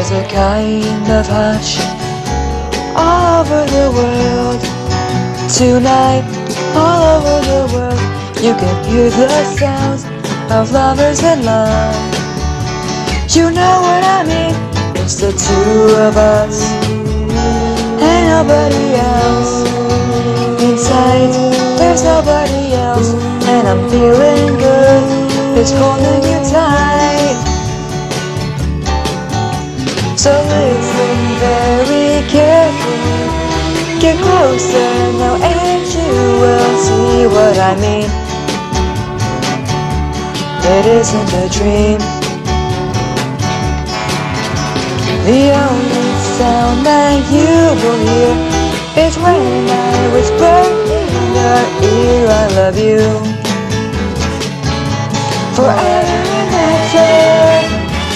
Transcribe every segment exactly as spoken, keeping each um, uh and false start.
There's a kind of hush all over the world. Tonight, all over the world, you can hear the sounds of lovers in love. You know what I mean? It's the two of us and nobody else. Inside, there's nobody else, and I'm feeling good. It's holding you tight. So listen very carefully. Get closer now and you will see what I mean. It isn't a dream. The only sound that you will hear is when I whisper in your ear, I love you forever and ever.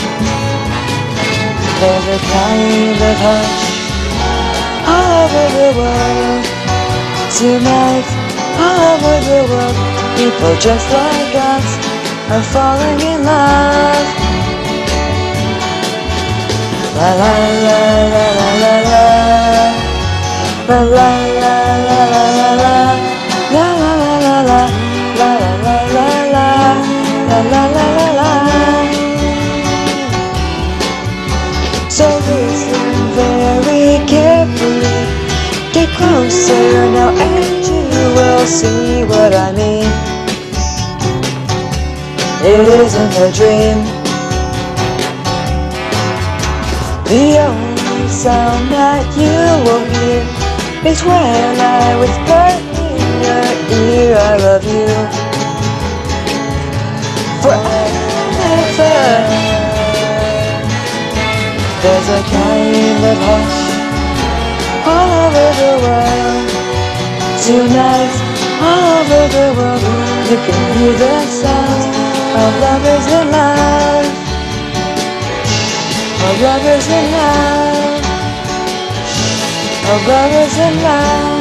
There's a kind of hush all over the world. Tonight, all over the world, people just like us are falling in love. La la la la la la la. La la la la la la la. La la la la la. La la la la la. La la la la la. So listen very carefully. Get closer now and you will see what I mean. It isn't a dream. The only sound that you will hear is when I whisper in your ear, I love you forever. There's a kind of hush all over the world. Tonight, all over the world, you can hear the sound of lovers in love. Of lovers in love. Of lovers in love.